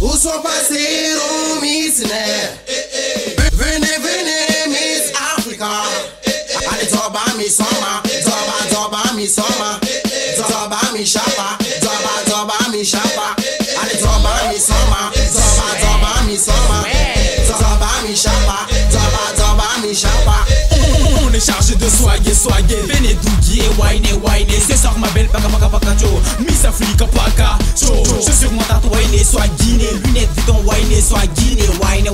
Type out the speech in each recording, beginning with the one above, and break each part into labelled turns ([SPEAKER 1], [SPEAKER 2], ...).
[SPEAKER 1] Où sont passés nos missionnaires? Venez, venez, Miss Africa. Allez, Zoba, mi soma. Zoba, mi soma. Zoba, mi chapa. Zoba, mi chapa. Allez, Zoba, mi soma. Zoba, mi soma. Zoba, mi chapa. Zoba, mi chapa.
[SPEAKER 2] On est chargé de swaguer. Venez douguier, wine. C'est ça ma belle, paka cho. Miss Africa, paka cho. Je suis mon tatouine, soit guiné. Lunettes, Vuitton, wine, soit guiné. Wine.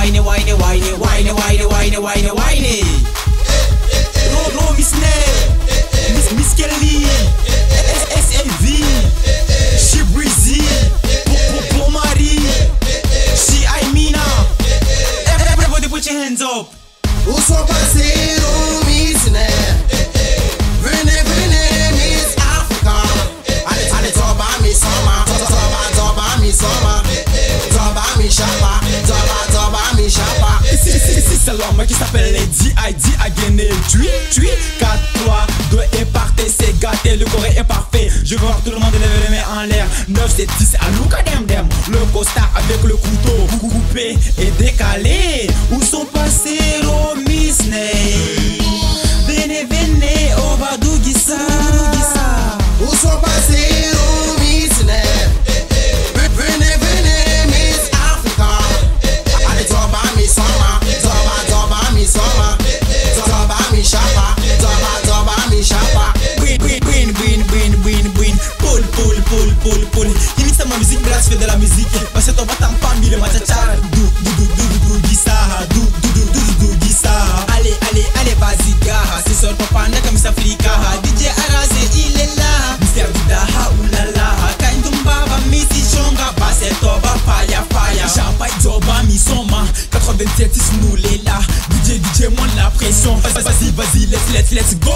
[SPEAKER 2] Ro, Miss Nell, Miss Kelly, SLV, she Breezy, pour Marie, she Aimina. Everybody put your hands up.
[SPEAKER 1] Où sont passés nos missionnaires? Venez, Miss Africa. Allez, Zoba, mi soma. Zoba, mi soma. Zoba, mi chapa. Zoba, mi chapa.
[SPEAKER 2] C'est l'homme qui s'appelle D.I.D. again. Tui, 4, 3, 2 et partez, c'est gâté, le corps est parfait. Je veux voir tout le monde lever les mains en l'air. 9, c'est 10, à Luka dem. Le costard avec le couteau coupé et décalé. Où sont passés nos missionnaires? Venez, Obadou Gissa.
[SPEAKER 1] Où sont passés nos missionnaires? Venez, Miss Africa. Allez, Zoba, mi soma. Zoba, mi soma. Zoba, mi chapa. Zoba, mi chapa.
[SPEAKER 2] Win. Pull. Imite ma musique, blast, fais de la musique. Parce que ton bâton pas mis le machachara. Allez, vas-y, gars. C'est sur papa, n'est comme ça, Africa. DJ Arase, il est là. Mr. Vidaha, oulala. Kaindumbaba, Missy Chonga. Basse, toba, fire. Chapa, Zoba, mi soma. 87, nous les là. DJ, monte la pression. Vas-y, let's go.